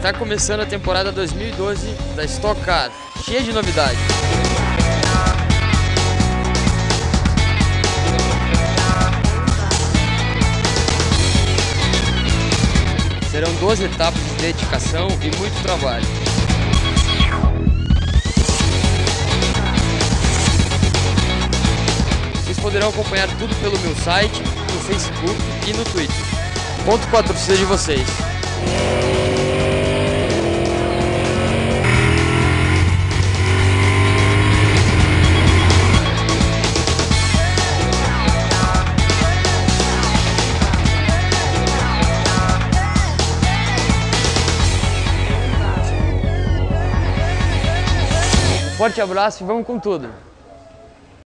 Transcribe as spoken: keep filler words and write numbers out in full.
Está começando a temporada dois mil e doze da Stock Car, cheia de novidades. Serão doze etapas de dedicação e muito trabalho. Vocês poderão acompanhar tudo pelo meu site, no Facebook e no Twitter. Conto com a torcida de vocês. Forte abraço e vamos com tudo!